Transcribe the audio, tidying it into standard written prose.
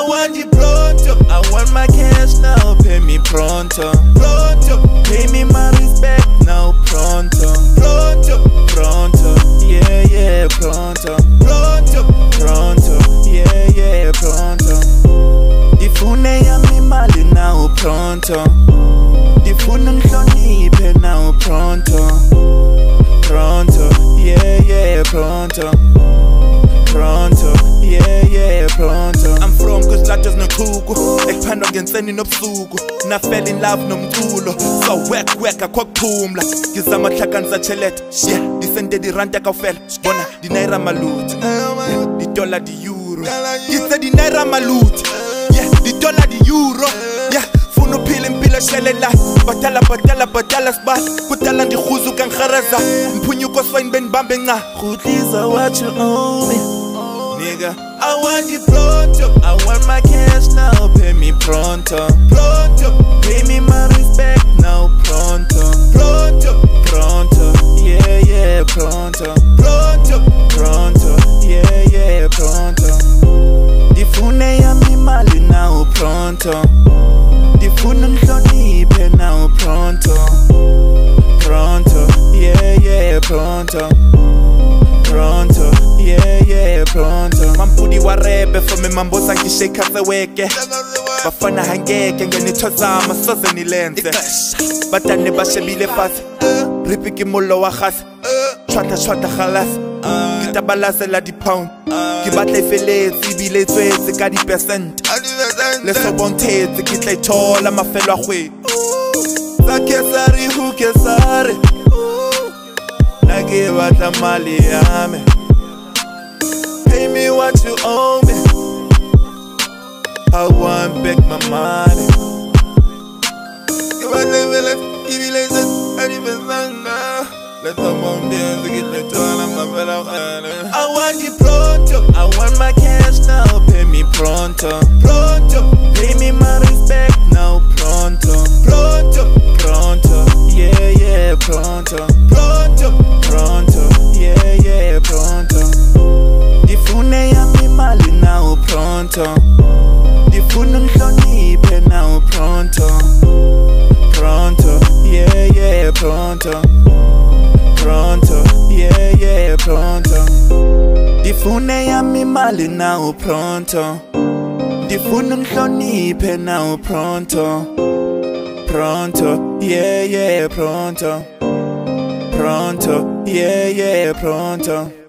I want it pronto. I want my cash now, pay me pronto. Pronto, pay me my respect now, pronto. Pronto, pronto, yeah, yeah, pronto. Pronto, pronto, yeah, yeah, pronto. Ndifune yami mali now, pronto. Ndifune ngihloniphe now, pronto. Pronto, yeah, yeah, pronto. Pronto, yeah, yeah, pronto. I'm from Kuslatos nokuku. Ekuphandwa ngenseni nobusuku. Na fell in love nomculo. So work akwakuphumla. Ngizama hlakani chelete. Yeah, disende di rand yakawufela. Bona di naira maluti. Di dollar di euro. Ngitse di naira maluti. Yeah, di dollar di euro. Yeah, funa uphila impilo eshelela. Badala sba. Kudala ndikhuzu kangiharaza. Mphunyuko swine benibambe nca. Khutliza what you owe me. Nigga, I want it pronto. I want my cash now, pay me pronto. Pronto, pay me my respect now, pronto. Pronto, pronto, yeah, yeah, pronto. Pronto, pronto, yeah, yeah, pronto. Ndifune yami mali now, pronto. Ndifune ngihloniphe now, pronto. Pronto, yeah, yeah, pronto. Pronto, yeah, yeah, pronto. Mampudi wa rebe for me mambosa ngisheka seweke. Bafana hangeke ngenithozama soze nilenze. Batane bashebile fast. Ripiki molo wa khasi. Chwata khalas. Ngitabalase la di pound. Ngibatla ifeletsi ibile tswetse ka di percent. Leso bontetse ke tla ithola mafelo a khwe. Sakesari who kesare. Nage batla mali yami. Pay me what you owe me. I want back my money. Give me let someone dance to get the toll. I want it pronto. I want my cash now, pay me pronto. Pronto, pay me my respect now, pronto. Pronto, pronto, yeah, yeah, pronto. Pronto, pronto, yeah, yeah, pronto. Ndifune yami mali now, pronto. Ndifune ngihloniphe now, pronto. Pronto, yeah, yeah, pronto. Pronto, yeah, yeah, pronto. Ndifune yami mali now, pronto. Ndifune ngihloniphe now, pronto. Pronto, yeah, yeah, pronto. Pronto, yeah, yeah, pronto.